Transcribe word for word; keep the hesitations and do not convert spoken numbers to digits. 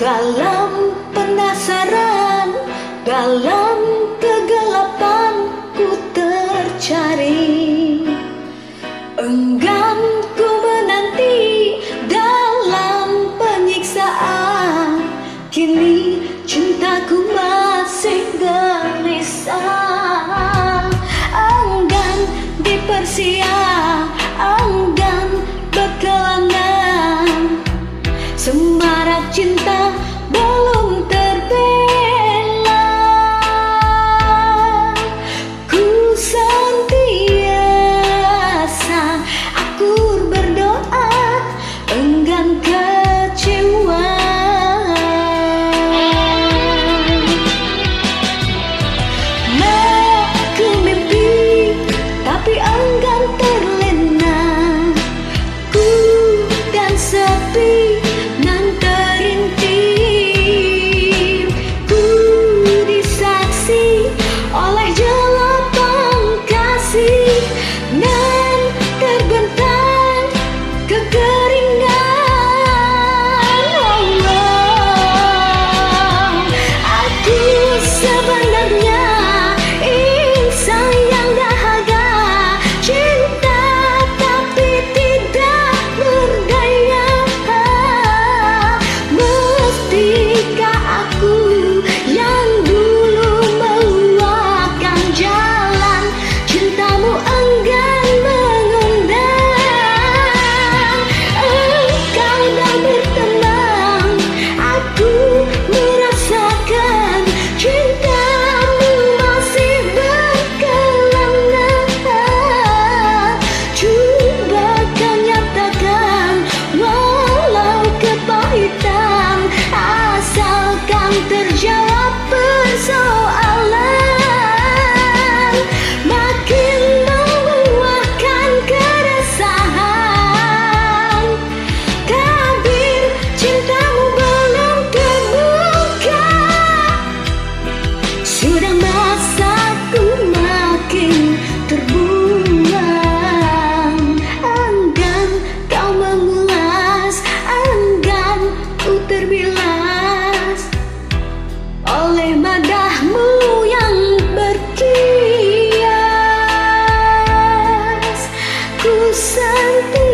Dalam penasaran, dalam kegelapan ku tercari, enggan ku menanti dalam penyiksaan. Kini cintaku masih gelisah, enggan dipersia, enggan berkelana. Semarak cinta belum terbela. Ku sentiasa akur berdoa, enggan kecewa. Aku mimpi tapi enggan terlena. Ku dan sepi nan terintip, ku disaksi oleh jelapang kasih nan terbentang kekeringan. Oh, aku sebenarnya insan yang dahaga, cinta tapi tidak berdaya. Mestikah aku yang dulu meluangkan jalan, cintamu enggan mengundang. Engkau dah berteman, aku merasakan cintamu masih berkelana. Coba kau nyatakan walau kepahitan, asalkan terjawab persoalan. Makin meluahkan keresahan, tabir cintamu belum terbuka. Sudah masaku makin terbuang, enggan kau mengulas, enggan ku terbilas oleh madahmu yang berkias. Ku sentiasa